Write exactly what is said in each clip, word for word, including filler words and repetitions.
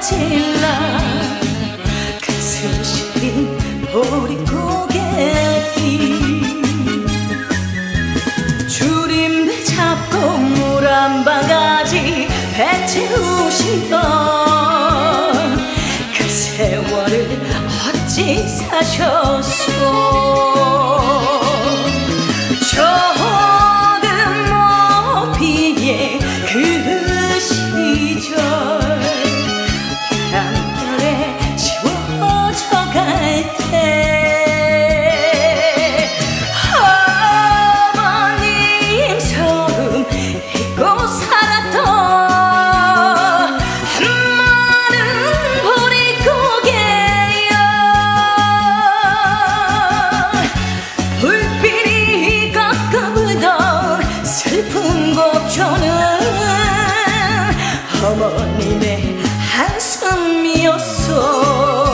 거질러 가슴 시린 보리 고객이 줄임대 잡고 물 한 바가지 배 채우시던 그 세월을 어찌 사셨소. 적은 모비의 그 시절 바람결에 지워져 갈 때 어머님 소름 잊고 살았던 한마른 보릿고개여. 불빛이 꺾어불던 슬픈 곡조는 어머님의 한숨이었어.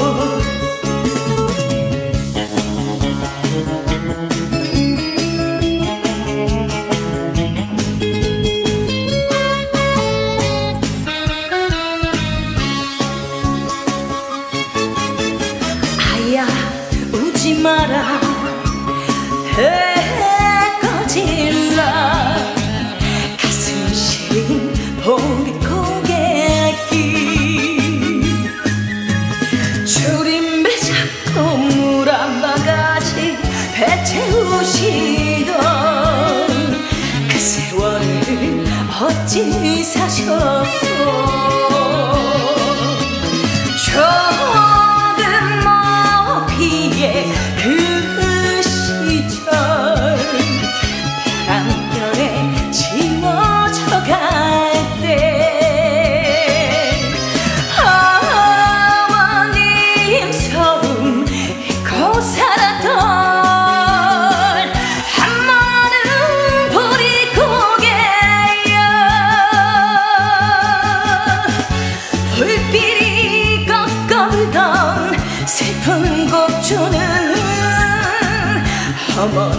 아야 우지 마라 배 꺼질러 가슴 시린 보리 고객이 줄임배 잡고 물 한 바가지 배 채우시던 그 세월을 어찌 사셨소. 적은 모비의 그 시절 바람결에 지워져 갈 때 어머님 소름 잊고 살았던 한마른 보릿고개여. 불빛이 꺾어불던 슬픈 곡조는 어머